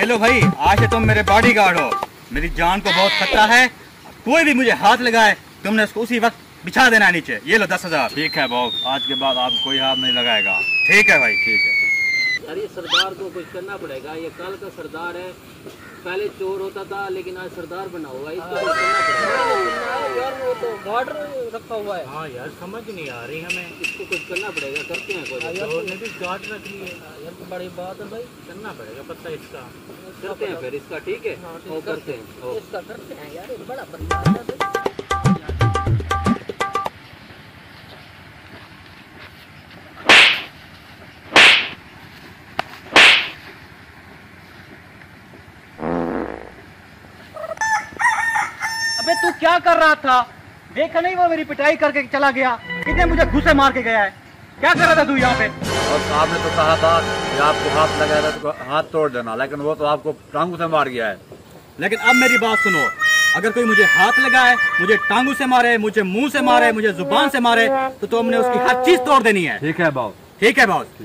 लो भाई, आज से तुम मेरे बॉडीगार्ड हो। मेरी जान को बहुत खतरा है, कोई भी मुझे हाथ लगाए तुमने उसको उसी वक्त बिछा देना नीचे। ये लो 10,000। ठीक है बॉस, आज के बाद आपको कोई हाथ नहीं लगाएगा। ठीक है भाई, ठीक है। यार ये सरदार को कुछ करना पड़ेगा। ये कल का सरदार है, पहले चोर होता था लेकिन आज सरदार बना हुआ है। इसको कुछ करना पड़ेगा यार। वो तो गार्ड रखा हुआ है। हाँ यार, समझ नहीं आ रही हमें। इसको कुछ करना पड़ेगा, करते हैं कोई। चोर ने भी गार्ड रख ली है यार, तो बड़ी बात है भाई। करना पड़ेगा पता इसका। करते हैं फिर इसका, ठीक है। वो करते हैं, इसका करते हैं यार। ये बड़ा बंदा है भाई। अबे तू क्या कर रहा था? देखा नहीं वो मेरी पिटाई करके चला गया, कितने मुझे घुसे मार के गया है। क्या कर रहा था तू यहाँ पे? और आपने तो कहा था कि आपको हाथ लगाएगा तो हाथ तोड़ देना, लेकिन वो तो आपको टांगों से मार गया है। लेकिन अब मेरी बात सुनो, अगर कोई मुझे हाथ लगाए, मुझे टांगों से मारे, मुझे मुंह से मारे, मुझे जुबान से मारे, तो तुमने उसकी हर चीज तोड़ देनी है। ठीक है बॉस। ठीक है बॉस।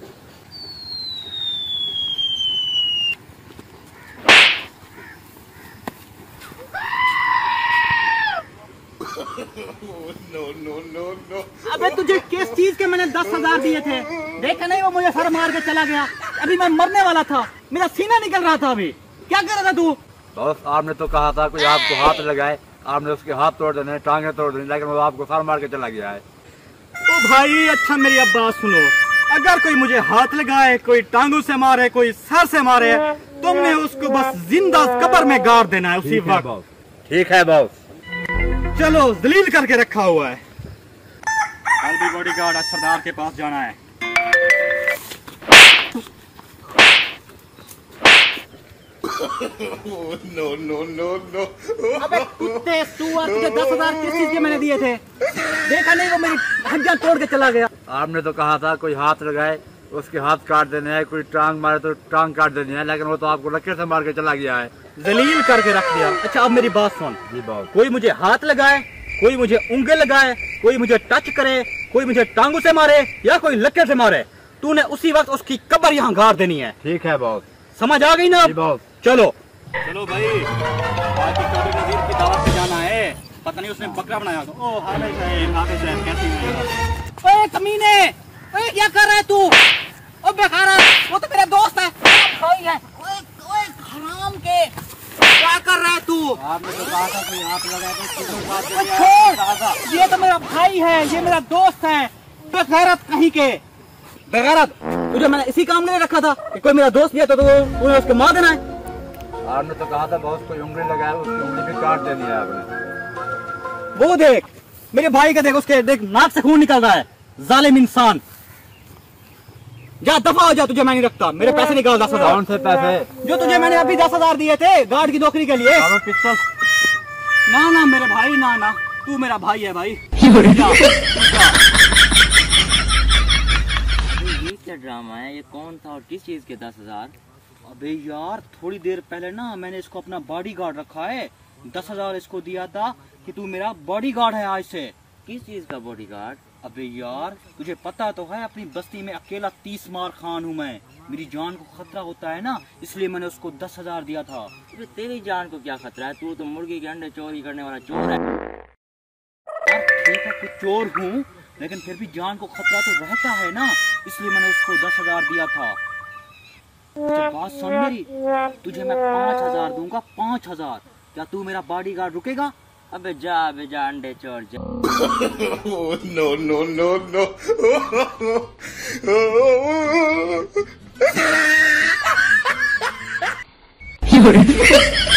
अबे तुझे किस चीज के मैंने 10,000 दिए थे? देखा नहीं वो मुझे सर मार के चला गया। अभी मैं मरने वाला था, मेरा सीना निकल रहा था। अभी क्या कर रहा था तू? बॉस आपने तो कहा था कोई आपको हाथ लगाए, आपने उसके हाथ तोड़ देने, टांगे तोड़ देने, लेकिन वो आपको सर मार के चला गया है। ओ भाई अच्छा मेरी अब बात सुनो, अगर कोई मुझे हाथ लगाए, कोई टांगों से मारे, कोई सर से मारे, तुमने उसको बस जिंदा कब्र में गाड़ देना है उसी वक्त। ठीक है बॉस। चलो जलील करके रखा हुआ है। कल भी बॉडीगार्ड आज सरदार के पास जाना है। नो। अबे कुत्ते सुअर, तुझे 10,000 किस चीज के मैंने दिए थे? देखा नहीं वो मेरी हड्डियां तोड़ के चला गया। आपने तो कहा था कोई हाथ लगाए उसके हाथ काट देने हैं, कोई टांग मारे तो टांग काट देनी है, लेकिन वो तो आपको लकीर से मार के चला गया है। जलील करके रख दिया। अच्छा अब मेरी बात सुन। जी बॉस। कोई मुझे हाथ लगाए, कोई मुझे उंगली लगाए, कोई मुझे टच करे, कोई मुझे टांगों से मारे या कोई लकीर से मारे, तूने उसी वक्त उसकी कब्र यहाँ गाड़ देनी है। ठीक है बॉस। समझ आ गई ना? जी बॉस। चलो भाई, आज की चौधरी नजीर की दावत पे जाना है। पता नहीं उसने बकरा बनाया तो। ओ हाफिज साहब कैसी हैं? ओए कमीने, ओए क्या कर रहा है तू? ओ बेकारा, वो तो मेरा दोस्त है, भाई है। ओए हराम के, क्या कर रहा है तू? आपने तो कहा था कोई हाथ लगाए तो छोड़, ये तो मेरा भाई है, ये मेरा दोस्त है। बेगैरत कहीं के, बेगैरत। तुझे मैंने इसी काम के लिए रखा था कि कोई मेरा दोस्त भी है तो तूने उसको मार देना है। आपने तो कहा था बहुत कोई उंगली लगाए उसकी उंगली भी काट देनी है आपने। वो देख मेरे भाई का, देख उसके देख नाक से खून निकल रहा है। जालिम इंसान, जा दफा हो जा, तुझे मैं नहीं रखता। मेरे पैसे निकाल 10,000। कौन से पैसे? जो तुझे मैंने अभी 10,000 दिए थे गार्ड की नौकरी के लिए। पिस्तौल? ना मेरे भाई, ना तू मेरा भाई है भाई। ये क्या ड्रामा है? ये कौन था और किस चीज के 10,000? अबे यार थोड़ी देर पहले ना मैंने इसको अपना बॉडीगार्ड रखा है। 10,000 इसको दिया था कि तू मेरा बॉडीगार्ड है आज से। किस चीज का बॉडीगार्ड? अबे यार तुझे पता तो है अपनी बस्ती में अकेला 30 मार खान हूँ मैं। मेरी जान को खतरा होता है ना, इसलिए मैंने उसको 10,000 दिया था। अबे तेरी जान को क्या खतरा है? तू तो मुर्गी के अंडे चोरी करने वाला चोर है। यार ठीक है कुछ चोर हूँ, लेकिन फिर भी जान को खतरा तो रहता है ना, इसलिए मैंने उसको 10,000 दिया था। अच्छा बात सुन मेरी, तुझे मैं 5,000 दूंगा, 5,000। क्या तू मेरा बॉडीगार्ड रुकेगा? अबे जा अंडे चोर जा। नो।